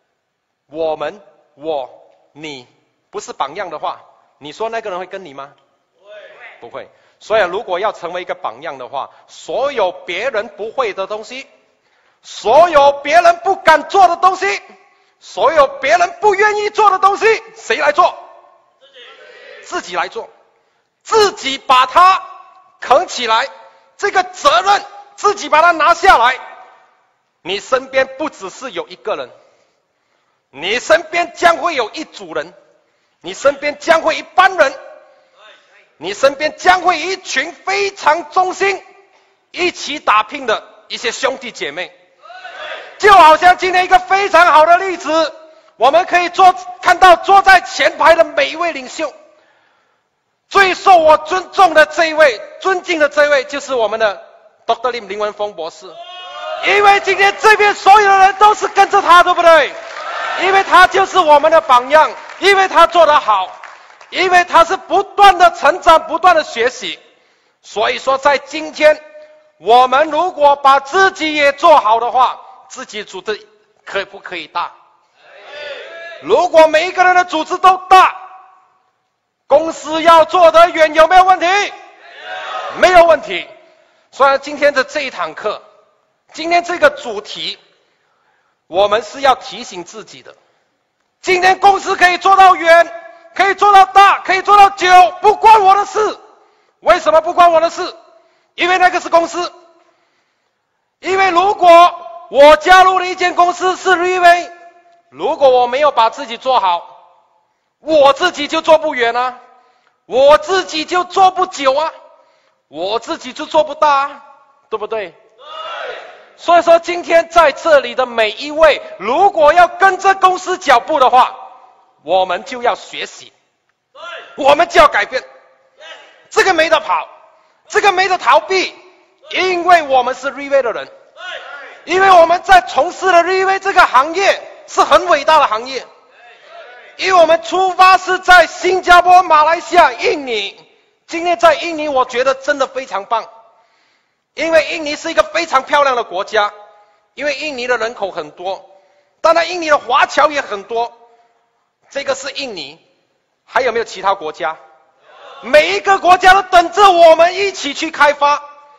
你不是榜样的话，你说那个人会跟你吗？不会。所以如果要成为一个榜样的话，所有别人不会的东西，所有别人不敢做的东西，所有别人不愿意做的东西，谁来做？自己来做，自己把它扛起来，这个责任自己把它拿下来。你身边不只是有一个人，你身边将会有一组人，你身边将会一班人，你身边将会一群非常忠心一起打拼的一些兄弟姐妹。就好像今天一个非常好的例子，我们可以看到坐在前排的每一位领袖，最受我尊敬的这一位就是我们的 Dr. Lim 林文峰博士。因为今天这边所有的人都是跟着他，对不对？因为他就是我们的榜样，因为他做得好，因为他是不断的成长，不断的学习。所以说在今天，我们如果把自己也做好的话，自己组织可不可以大？如果每一个人的组织都大，公司要做得远，有没有问题？没有问题。所以今天的这一堂课，今天这个主题，我们是要提醒自己的。今天公司可以做到远，可以做到大，可以做到久，不关我的事。为什么不关我的事？因为那个是公司。因为如果我加入了一间公司是 Revay， 如果我没有把自己做好，我自己就做不远啊，我自己就做不久啊，我自己就做不大啊，对不对？所以说今天在这里的每一位，如果要跟着公司脚步的话，我们就要学习，我们就要改变，这个没得跑，这个没得逃避，因为我们是 Revay 的人，因为我们在从事的 Revay 这个行业是很伟大的行业，因为我们出发是在新加坡、马来西亚、印尼。今天在印尼我觉得真的非常棒，因为印尼是一个非常漂亮的国家，因为印尼的人口很多，当然印尼的华侨也很多。这个是印尼，还有没有其他国家？每一个国家都等着我们一起去开发，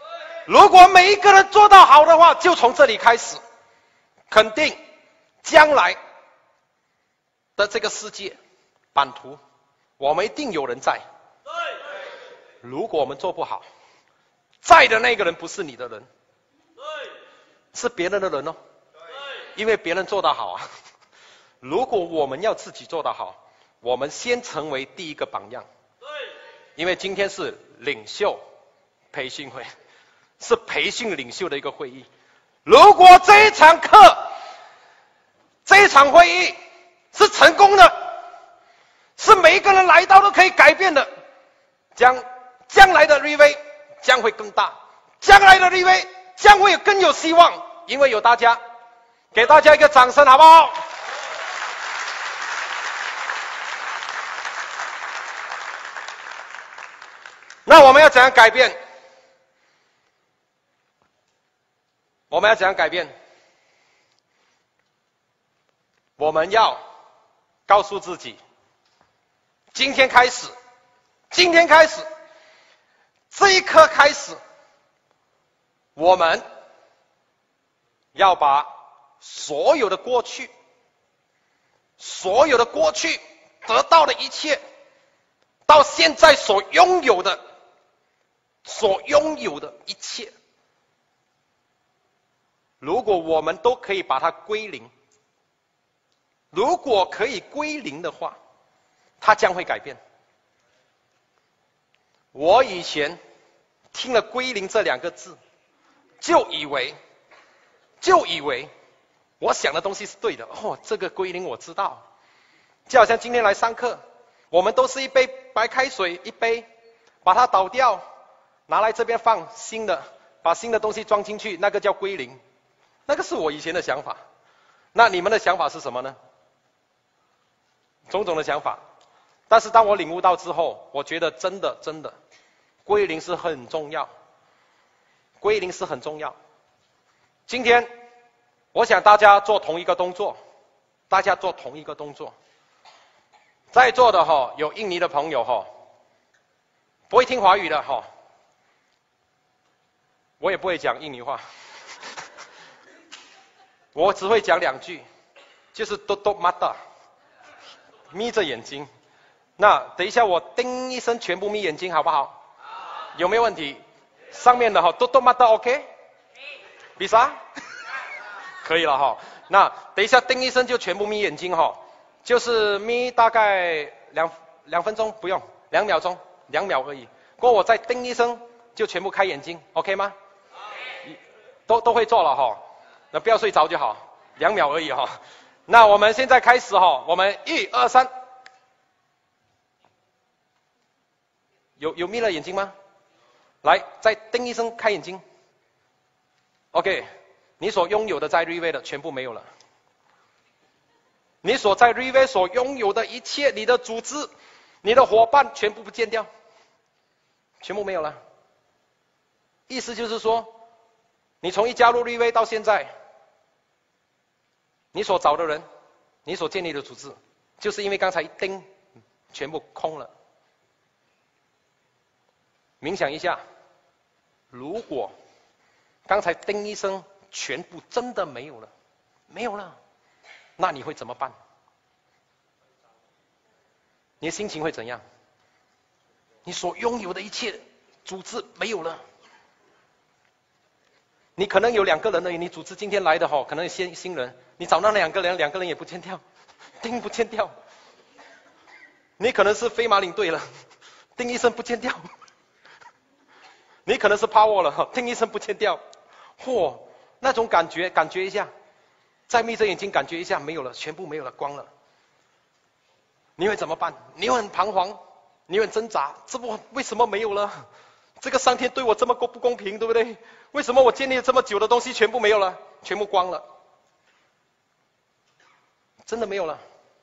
如果每一个人做到好的话，就从这里开始，肯定将来的这个世界版图，我们一定有人在。如果我们做不好，在的那个人不是你的人，是别人的人哦。因为别人做得好啊。如果我们要自己做得好，我们先成为第一个榜样。因为今天是领袖培训会，是培训领袖的一个会议。如果这一场课，这一场会议是成功的，是每一个人来到都可以改变的，将来的 Riway 将会更大，将来的 Riway 将会更有希望，因为有大家，给大家一个掌声好不好？那我们要怎样改变？我们要怎样改变？我们要告诉自己，今天开始，这一刻开始，我们要把所有的过去得到的一切，到现在所拥有的一切，如果我们都可以把它归零，如果可以归零的话，它将会改变。我以前听了归零这两个字，就以为我想的东西是对的。这个归零我知道，就好像今天来上课，我们都是一杯白开水，一杯把它倒掉，拿来这边放新的，把新的东西装进去，那个叫归零。那个是我以前的想法。那你们的想法是什么呢？种种的想法。但是当我领悟到之后，我觉得真的归零是很重要，归零是很重要。今天我想大家做同一个动作，在座的有印尼的朋友不会听华语的我也不会讲印尼话，我只会讲两句，就是 tutup mata， 眯着眼睛。那等一下我叮一声，全部眯眼睛好不好？有没有问题？上面的tutup mata OK？ bisa？ 可以了那等一下叮一声就全部眯眼睛就是眯大概两分钟，不用2秒钟，2秒而已。过后我再叮一声就全部开眼睛 ，OK 吗？都会做了那不要睡着就好，2秒而已那我们现在开始我们1、2、3，有眯了眼睛吗？来，再叮一声开眼睛。OK， 你所拥有的在 Riway 的全部没有了。你所在 Riway 所拥有的一切，你的组织、你的伙伴全部不见掉，全部没有了。意思就是说，你从一加入 Riway 到现在，你所找的人，你所建立的组织，就是因为刚才一叮，全部空了。冥想一下，如果刚才叮一声，全部真的没有了，那你会怎么办？你的心情会怎样？你所拥有的一切组织没有了。你可能有2个人而已，你组织今天来的可能是新人，你找那2个人，2个人也不见掉，叮不见掉。你可能是飞马领队了，叮一声不见掉。你可能是 power 了，叮一声不见掉。那种感觉一下，再眯着眼睛感觉一下，没有了，全部没有了，光了。你会怎么办？你会很彷徨，你会很挣扎，为什么没有了？这个上天对我这么不公平，对不对？为什么我建立了这么久的东西全部没有了，全部光了？真的没有了。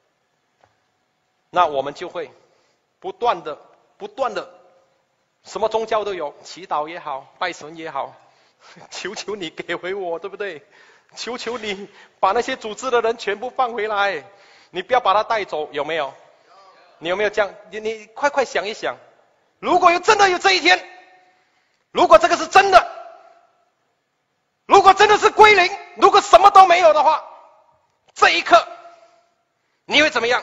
那我们就会不断的，什么宗教都有，祈祷也好，拜神也好，求求你给回我，对不对？求求你把那些组织的人全部放回来，你不要把他带走，有没有？你有没有这样？你快想一想，如果真的有这一天，如果这个是真的， 如果真的是归零，如果什么都没有的话，这一刻你会怎么样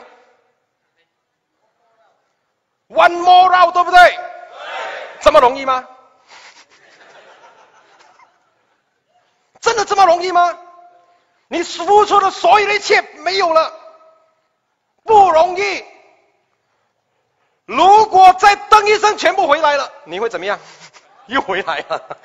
？One more round， 对不对？对。这么容易吗？真的这么容易吗？你付出的所有的一切没有了，不容易。如果再噔一声全部回来了，你会怎么样？又回来了，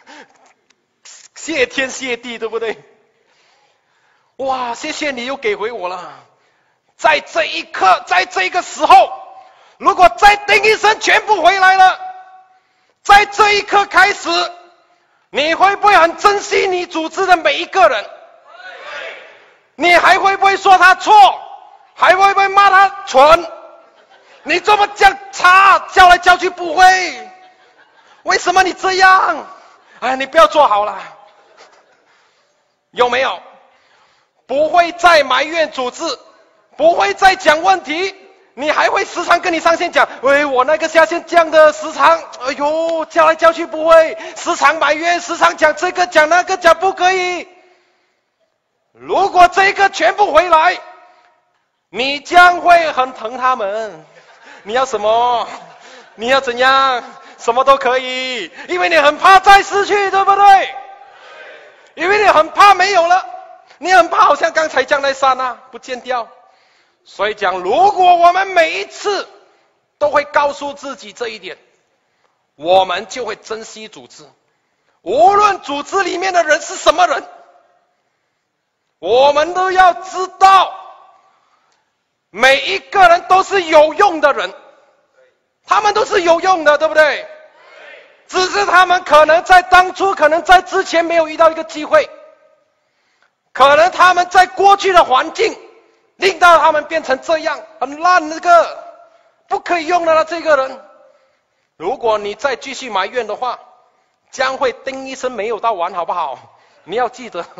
谢天谢地，对不对？哇，谢谢你又给回我了。在这一刻，在这个时候，如果再噔一声全部回来了，在这一刻开始，你会不会很珍惜你组织的每一个人？你还会不会说他错？还会不会骂他蠢？你这么讲差，叫来叫去不会，为什么你这样？哎，你不要做好了，有没有？不会再埋怨组织，不会再讲问题，你还会时常跟你上线讲，喂，我那个下线降的时常，哎呦，叫来叫去不会，时常埋怨，时常讲这个讲那个讲不可以。如果这个全部回来，你将会很疼他们。你要什么？你要怎样？什么都可以，因为你很怕再失去，对不对？因为你很怕没有了，你很怕好像刚才这样那刹那不见掉。所以讲，如果我们每一次都会告诉自己这一点，我们就会珍惜组织。无论组织里面的人是什么人，我们都要知道，每一个人都是有用的人，他们都是有用的，对不对？只是他们可能在当初，可能在之前没有遇到一个机会，可能他们在过去的环境令到他们变成这样，很烂，那个不可以用的了。这个人，如果你再继续埋怨的话，将会叮一声没有到完，好不好？你要记得，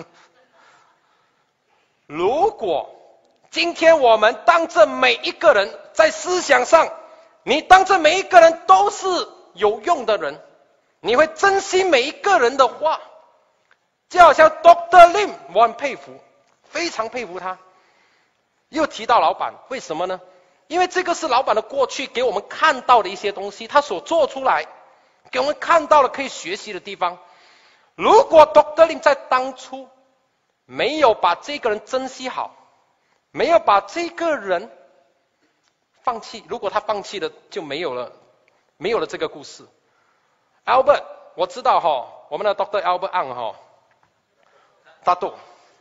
如果今天我们当着每一个人在思想上，你当着每一个人都是有用的人，你会珍惜每一个人的话，就好像 Dr. Lim， 我很佩服，非常佩服他。又提到老板，为什么呢？因为这个是老板的过去给我们看到的一些东西，他所做出来给我们看到了可以学习的地方。如果 Dr. Lim 在当初没有把这个人珍惜好，没有把这个人放弃，如果他放弃了，就没有了这个故事。Albert， 我知道我们的 Dr. Albert Ang大豆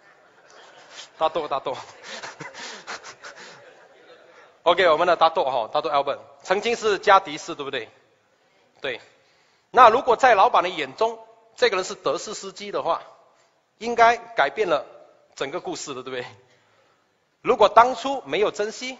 OK， 我们的大豆Albert 曾经是加的士，对不对？对。那如果在老板的眼中，这个人是德士司机的话，应该改变了整个故事的，对不对？如果当初没有珍惜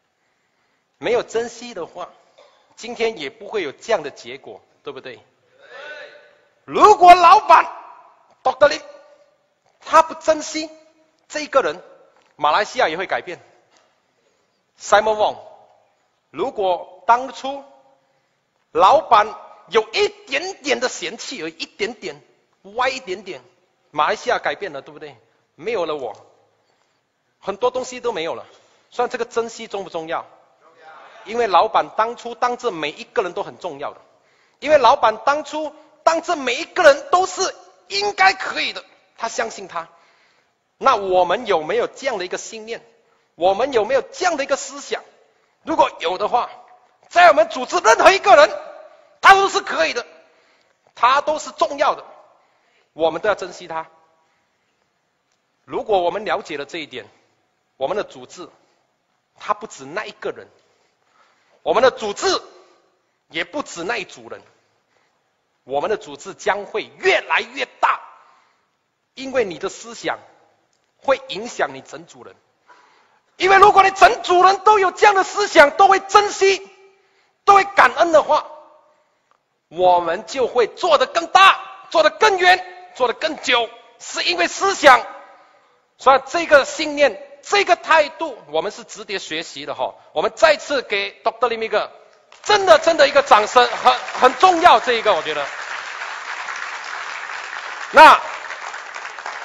的话，今天也不会有这样的结果，对不对？如果老板 Dr. Lim 他不珍惜这一个人，马来西亚也会改变。Simon Wong， 如果当初老板有一点点的嫌弃而已，一点点歪一点点，马来西亚改变了，对不对？没有了我，很多东西都没有了。虽然这个珍惜重不重要？因为老板当初当着每一个人都很重要的，因为老板当初当着每一个人都是应该可以的，他相信他。那我们有没有这样的一个信念？我们有没有这样的一个思想？如果有的话，在我们组织任何一个人，他都是可以的，他都是重要的，我们都要珍惜他。如果我们了解了这一点，我们的组织他不止那一个人，我们的组织也不止那一组人，我们的组织将会越来越大，因为你的思想会影响你整组人。因为如果你整组人都有这样的思想，都会珍惜，都会感恩的话，我们就会做得更大，做得更远，做得更久，是因为思想。所以这个信念，这个态度，我们是值得学习的我们再次给 Dr. Lim 一个真的一个掌声，很重要，这一个我觉得。那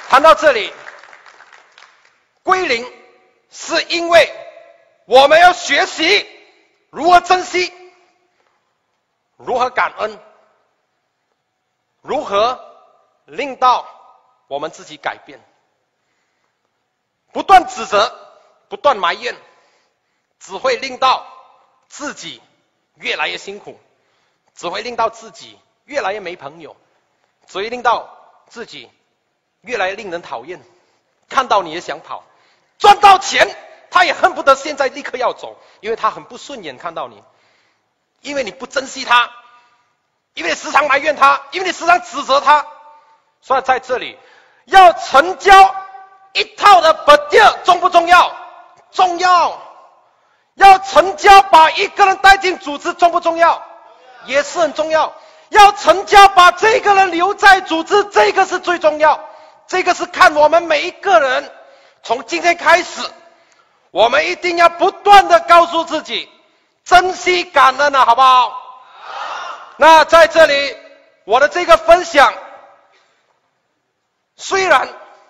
谈到这里，归零是因为我们要学习如何珍惜，如何感恩，如何令到我们自己改变。不断指责，不断埋怨，只会令到自己越来越辛苦，只会令到自己越来越没朋友，只会令到自己越来越令人讨厌，看到你也想跑，赚到钱他也恨不得现在立刻要走，因为他很不顺眼看到你，因为你不珍惜他，因为你时常埋怨他，因为你时常指责他。所以在这里要成交一套的本地重不重要？重要。要成交把一个人带进组织重不重要？也是很重要。要成交把这个人留在组织，这个是最重要。这个是看我们每一个人从今天开始，我们一定要不断的告诉自己珍惜感恩啊，好不好？好。那在这里我的这个分享虽然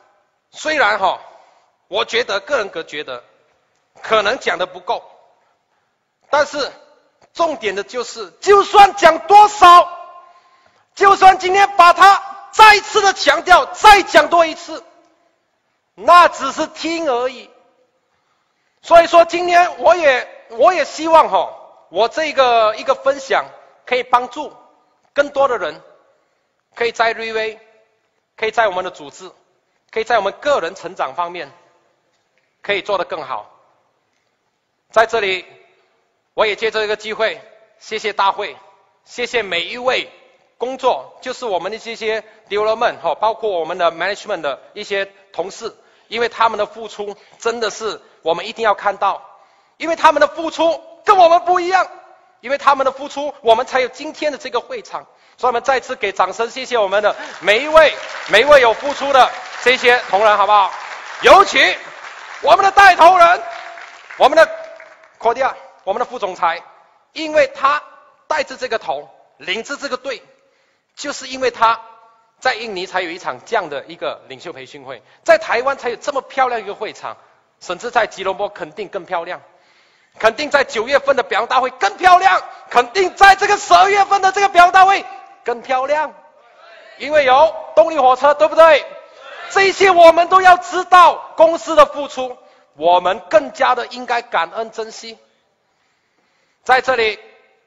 我觉得个人觉得可能讲的不够，但是重点的就是就算讲多少，就算今天把它再一次的强调，再讲多一次，那只是听而已。所以说今天我也希望我这个一个分享可以帮助更多的人，可以在瑞威，可以在我们的组织，可以在我们个人成长方面可以做得更好。在这里我也借这个机会谢谢大会，谢谢每一位工作就是我们的这些 development 包括我们的 management 的一些同事，因为他们的付出真的是我们一定要看到，因为他们的付出跟我们不一样，因为他们的付出我们才有今天的这个会场。所以我们再次给掌声，谢谢我们的每一位有付出的这些同仁，好不好？尤其我们的带头人，我们的Claudia，我们的副总裁，因为他带着这个头，领着这个队，就是因为他在印尼才有一场这样的一个领袖培训会，在台湾才有这么漂亮一个会场，甚至在吉隆坡肯定更漂亮，肯定在9月份的表扬大会更漂亮，肯定在这个12月份的这个表扬大会更漂亮，因为有动力火车，对不对？这些我们都要知道公司的付出，我们更加的应该感恩珍惜。在这里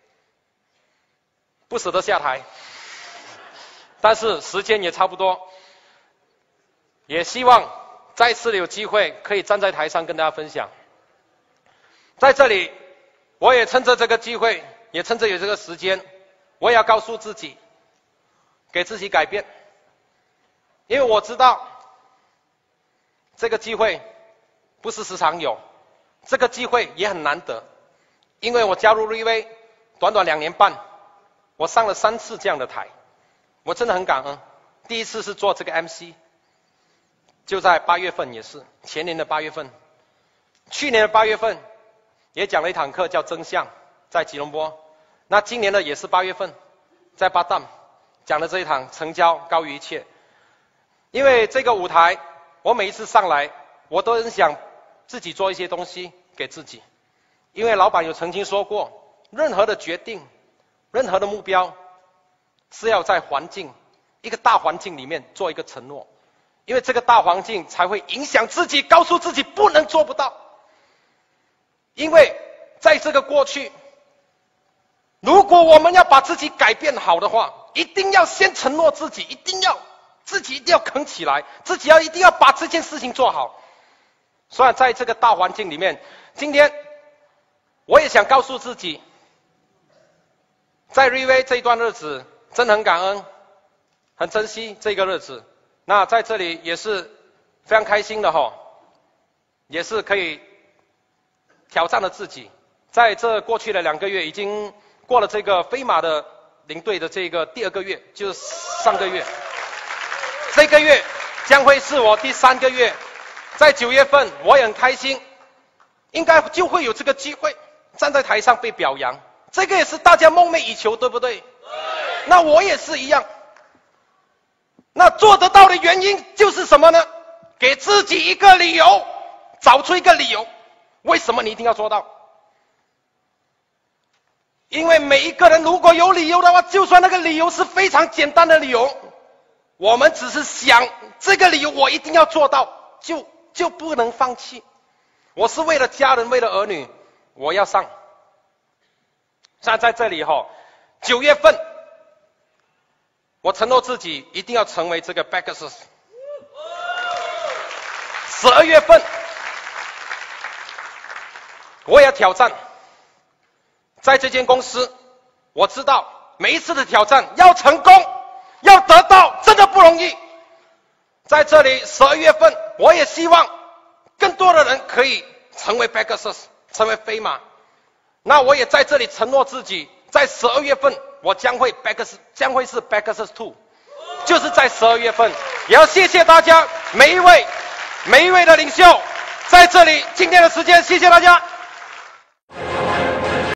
不舍得下台，但是时间也差不多，也希望再次有机会可以站在台上跟大家分享。在这里我也趁着这个机会，也趁着有这个时间，我也要告诉自己，给自己改变，因为我知道这个机会不是时常有，这个机会也很难得，因为我加入瑞威短短2年半，我上了3次这样的台，我真的很感恩。第一次是做这个 MC， 就在8月份，也是前年的8月份，去年的8月份也讲了一堂课叫真相，在吉隆坡。那今年呢也是8月份，在巴淡讲了这一堂成交高于一切。因为这个舞台，我每一次上来，我都很想自己做一些东西给自己。因为老板有曾经说过，任何的决定，任何的目标，是要在一个大环境里面做一个承诺。因为这个大环境才会影响自己，告诉自己不能做不到。因为在这个过去，如果我们要把自己改变好的话，一定要先承诺自己，自己一定要扛起来，自己一定要把这件事情做好。所以在这个大环境里面，今天我也想告诉自己，在瑞威这一段日子真的很感恩，很珍惜这个日子。那在这里也是非常开心的也是可以挑战了自己。在这过去的2个月，已经过了这个飞马的领队的这个第2个月，就是上个月。这个月将会是我第3个月，在9月份我也很开心，应该就会有这个机会站在台上被表扬，这个也是大家梦寐以求，对不对？对。那我也是一样， 那做得到的原因就是什么呢？给自己一个理由，找出一个理由，为什么你一定要做到？因为每一个人如果有理由的话，就算那个理由是非常简单的理由，我们只是想这个理由我一定要做到，就不能放弃。我是为了家人，为了儿女，我要上。现在在这里9月份，我承诺自己一定要成为这个 Pegasus。12月份，我也要挑战。在这间公司，我知道每一次的挑战要成功，要得到，真的不容易。在这里12月份，我也希望更多的人可以成为 Pegasus， 成为飞马。那我也在这里承诺自己，在12月份我将会是 Pegasus 2， 就是在12月份。也要谢谢大家每一位的领袖，在这里今天的时间，谢谢大家。